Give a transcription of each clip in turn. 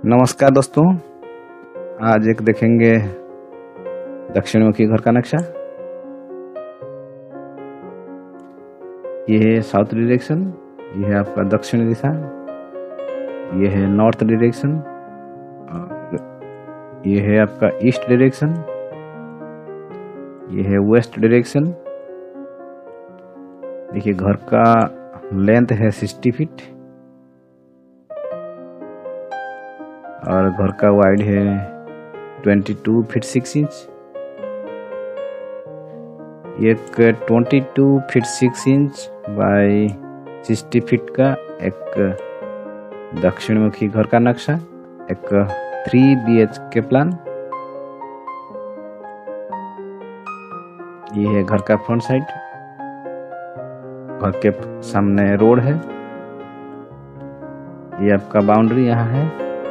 नमस्कार दोस्तों, आज एक देखेंगे दक्षिणमुखी घर का नक्शा। ये है साउथ डायरेक्शन, ये है आपका दक्षिण दिशा, ये है नॉर्थ डायरेक्शन और ये है आपका ईस्ट डायरेक्शन, ये है वेस्ट डायरेक्शन। देखिए घर का लेंथ है 60 फीट और घर का वाइड है 22 फीट 6 इंच। एक 22 फीट 6 इंच बाय 60 फीट का एक दक्षिणमुखी घर का नक्शा, एक 3 BHK प्लान। ये है घर का फ्रंट साइड, घर के सामने रोड है, ये आपका बाउंड्री यहाँ है,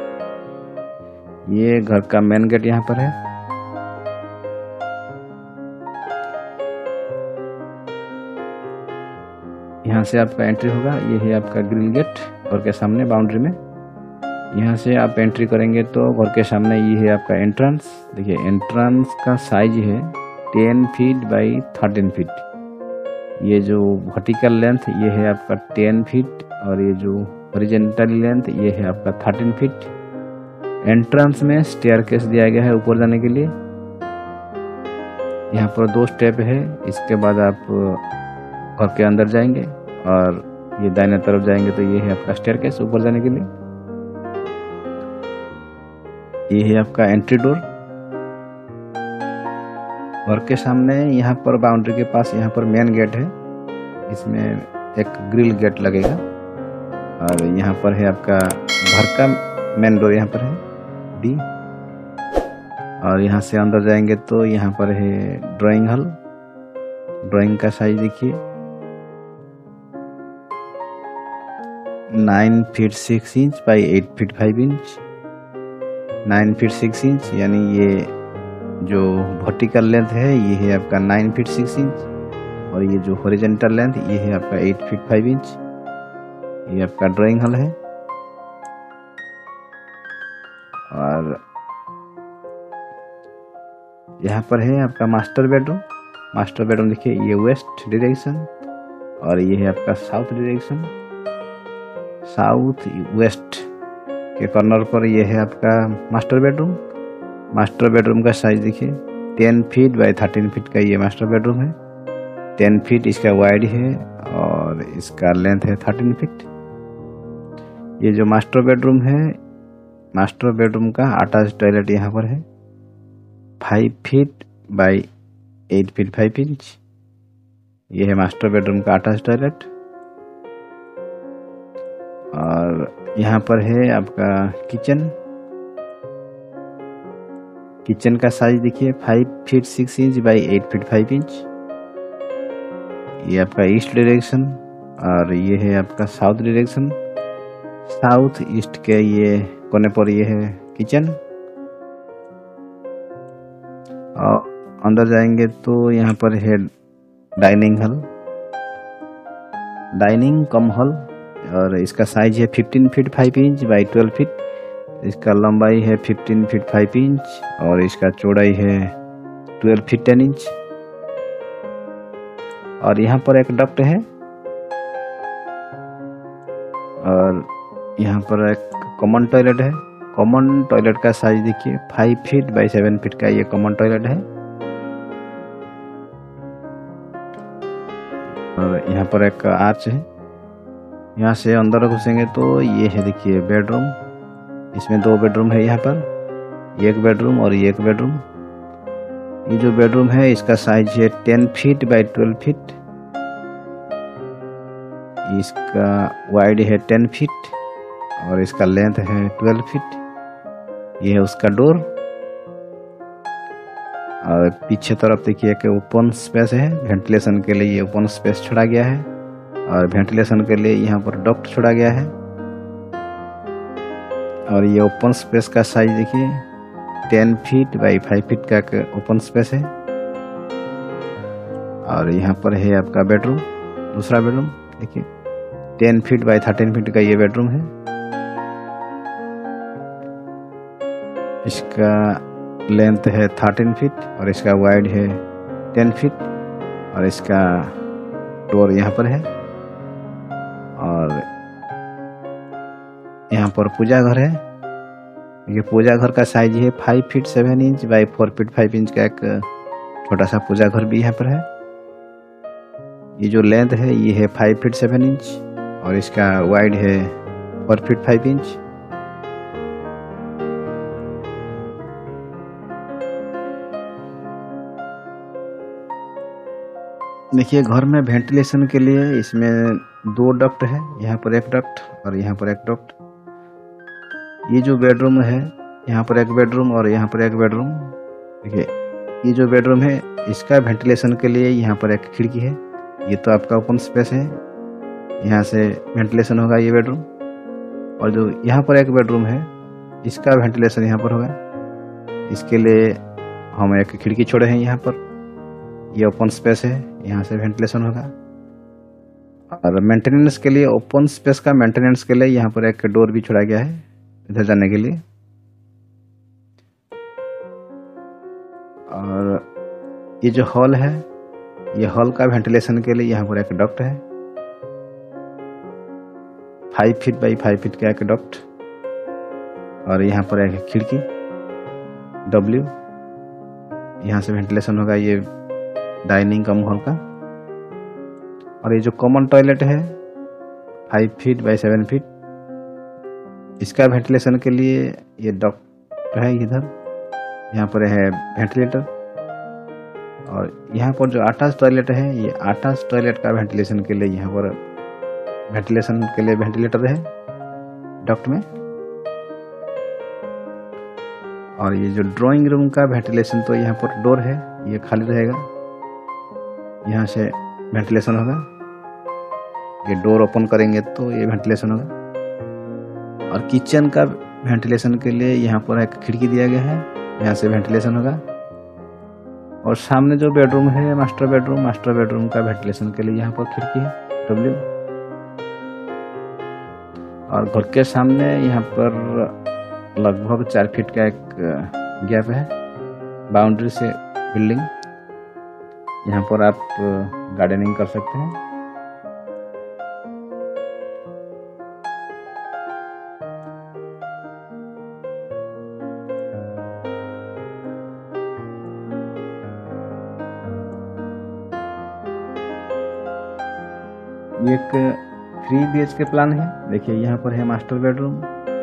ये घर का मेन गेट यहाँ पर है। यहाँ से आपका एंट्री होगा, ये है आपका ग्रिल गेट घर के सामने बाउंड्री में। यहाँ से आप एंट्री करेंगे तो घर के सामने ये है आपका एंट्रेंस। देखिए एंट्रेंस का साइज है 10 फीट बाई 13 फीट। ये जो वर्टिकल लेंथ ये है आपका 10 फीट और ये जो हॉरिजॉन्टल लेंथ ये है आपका 13 फीट। एंट्रेंस में स्टेयरकेस दिया गया है ऊपर जाने के लिए। यहाँ पर 2 स्टेप है, इसके बाद आप घर के अंदर जाएंगे और ये दाहिने तरफ जाएंगे तो ये है आपका स्टेयरकेस ऊपर जाने के लिए। ये है आपका एंट्री डोर। घर के सामने यहाँ पर बाउंड्री के पास यहाँ पर मेन गेट है, इसमें एक ग्रिल गेट लगेगा और यहाँ पर है आपका घर का मेन डोर यहाँ पर है डी। और यहाँ से अंदर जाएंगे तो यहाँ पर है ड्राइंग हॉल। ड्राइंग का साइज देखिए 9 feet 6 inch by 8 feet 5 inch. 9 feet 6 inch यानी ये जो वर्टिकल लेंथ है ये है आपका 9 फीट 6 इंच और ये जो हॉरिजॉन्टल लेंथ ये है आपका 8 फीट 5 इंच। ये आपका ड्राइंग हॉल है। और यहाँ पर है आपका मास्टर बेडरूम। मास्टर बेडरूम देखिए ये वेस्ट डायरेक्शन और ये है आपका साउथ डायरेक्शन। साउथ वेस्ट के कॉर्नर पर ये है आपका मास्टर बेडरूम। मास्टर बेडरूम का साइज देखिए 10 फीट बाई 13 फीट का ये मास्टर बेडरूम है। 10 फीट इसका वाइड है और इसका लेंथ है 13 फीट। ये जो मास्टर बेडरूम है, मास्टर बेडरूम का अटैच टॉयलेट यहाँ पर है 5 फीट बाई 8 फीट 5 इंच। ये है मास्टर बेडरूम का अटैच टॉयलेट। और यहाँ पर है आपका किचन। किचन का साइज देखिए 5 feet 6 inch by 8 feet 5 inch. ये आपका ईस्ट डायरेक्शन और ये है आपका साउथ डायरेक्शन। साउथ ईस्ट के ये कोने पर ये है किचन। और अंदर जाएंगे तो यहाँ पर है dining hall, dining cum hall और इसका साइज है 15 फीट 5 इंच बाई 12 फीट। इसका लंबाई है 15 फीट 5 इंच और इसका चौड़ाई है 12 फीट 10 इंच। और यहाँ पर एक डक्ट है और यहाँ पर एक कॉमन टॉयलेट है। कॉमन टॉयलेट का साइज देखिए 5 फीट बाई 7 फीट का ये कॉमन टॉयलेट है। और यहाँ पर एक आर्च है। यहाँ से अंदर घुसेंगे तो ये है देखिए बेडरूम। इसमें 2 बेडरूम है यहाँ पर, एक बेडरूम और एक बेडरूम। ये जो बेडरूम है इसका साइज है 10 फीट बाई 12 फीट। इसका वाइड है 10 फीट और इसका लेंथ है 12 फीट। ये है उसका डोर। और पीछे तरफ देखिए एक ओपन स्पेस है, वेंटिलेशन के लिए ये ओपन स्पेस छोड़ा गया है और वेंटिलेशन के लिए यहाँ पर डक्ट छोड़ा गया है। और ये ओपन स्पेस का साइज देखिए 10 फीट बाई 5 फीट का ओपन स्पेस है। और यहाँ पर है आपका बेडरूम, दूसरा बेडरूम देखिए 10 फीट बाई 13 फीट का ये बेडरूम है। इसका लेंथ है 13 फीट और इसका वाइड है 10 फीट और इसका डोर यहाँ पर है। और यहाँ पर पूजा घर है। ये पूजा घर का साइज है 5 feet 7 inch by 4 feet 5 inch का एक छोटा सा पूजा घर भी यहाँ पर है। ये जो लेंथ है ये है 5 फीट 7 इंच और इसका वाइड है 4 फीट 5 इंच। देखिए घर में वेंटिलेशन के लिए इसमें 2 डक्ट है, यहाँ पर एक डक्ट और यहाँ पर एक डक्ट। ये जो बेडरूम है यहाँ पर एक बेडरूम और यहाँ पर एक बेडरूम। देखिए ये जो बेडरूम है इसका वेंटिलेशन के लिए यहाँ पर एक खिड़की है। ये तो आपका ओपन स्पेस है, यहाँ से वेंटिलेशन होगा ये बेडरूम। और जो यहाँ पर एक बेडरूम है इसका वेंटिलेशन यहाँ पर होगा। इसके लिए हम एक खिड़की छोड़े हैं यहाँ पर। ये ओपन स्पेस है, यहाँ से वेंटिलेशन होगा। और मेंटेनेंस के लिए ओपन स्पेस का मेंटेनेंस के लिए यहाँ पर एक डोर भी छोड़ा गया है इधर जाने के लिए। और ये जो हॉल है ये हॉल का वेंटिलेशन के लिए यहाँ पर एक डक्ट है, 5 फीट बाई 5 फीट का एक डक्ट। और यहाँ पर एक खिड़की W, यहाँ से वेंटिलेशन होगा ये डाइनिंग कम हॉल का। और ये जो कॉमन टॉयलेट है 5 फीट बाई 7 फीट, इसका वेंटिलेशन के लिए ये डक्ट है इधर। यहाँ पर है वेंटिलेटर। और यहाँ पर जो अटैच टॉयलेट है ये अटैच टॉयलेट का वेंटिलेशन के लिए यहाँ पर वेंटिलेशन के लिए वेंटिलेटर है डक्ट में। और ये जो ड्राइंग रूम का वेंटिलेशन तो यहाँ पर डोर है, ये खाली रहेगा, यहाँ से वेंटिलेशन होगा। ये डोर ओपन करेंगे तो ये वेंटिलेशन होगा। और किचन का वेंटिलेशन के लिए यहाँ पर एक खिड़की दिया गया है, यहाँ से वेंटिलेशन होगा। और सामने जो बेडरूम है मास्टर बेडरूम का वेंटिलेशन के लिए यहाँ पर खिड़की है W। और घर के सामने यहाँ पर लगभग 4 फीट का एक गैप है बाउंड्री से बिल्डिंग। यहाँ पर आप गार्डनिंग कर सकते हैं। ये एक 3 BHK प्लान है। देखिए यहाँ पर है मास्टर बेडरूम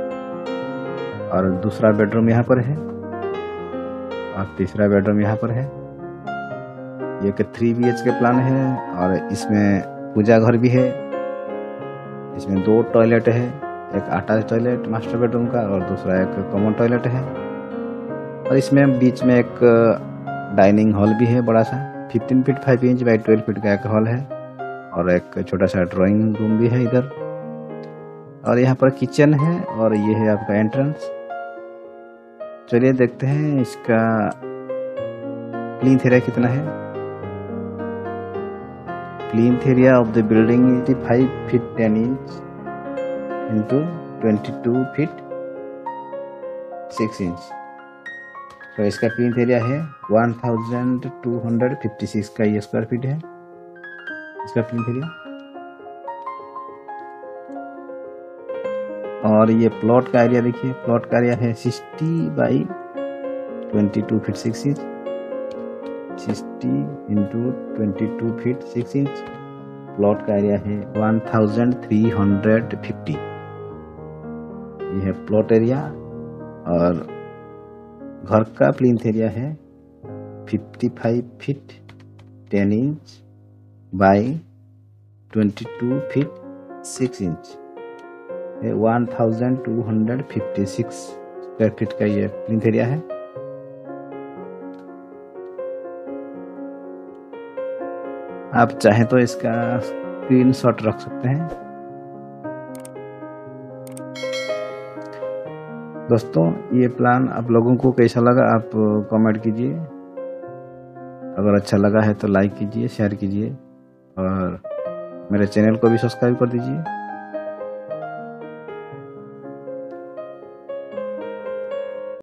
और दूसरा बेडरूम यहाँ पर है और तीसरा बेडरूम यहाँ पर है। ये एक 3 BHK प्लान है और इसमें पूजा घर भी है। इसमें 2 टॉयलेट है, एक अटैच टॉयलेट मास्टर बेडरूम का और दूसरा एक कॉमन टॉयलेट है। और इसमें बीच में एक डाइनिंग हॉल भी है बड़ा सा, 15 फीट 5 इंच बाई 12 फीट का एक हॉल है। और एक छोटा सा ड्राइंग रूम भी है इधर। और यहाँ पर किचन है और ये है आपका एंट्रेंस। चलिए देखते हैं इसका प्लिंथ एरिया कितना है। Plinth area of the building 5 feet 10 inch into 22 feet 6 inch. तो इसका प्लिंथ एरिया है 1256 का ये स्क्वायर फीट है इसका प्लिंथ एरिया। और ये प्लॉट का एरिया देखिए, प्लॉट का एरिया है 60 by 22 feet 6 inch, 60 into 22 feet 6 inch. Plot का एरिया है 1350। ये है प्लॉट एरिया। और घर का प्लिंथ एरिया है 55 feet 10 inch by 22 feet 6 inch, 1256 square feet का ये प्लिंथ एरिया है। आप चाहें तो इसका स्क्रीनशॉट रख सकते हैं। दोस्तों ये प्लान आप लोगों को कैसा लगा आप कमेंट कीजिए। अगर अच्छा लगा है तो लाइक कीजिए, शेयर कीजिए और मेरे चैनल को भी सब्सक्राइब कर दीजिए।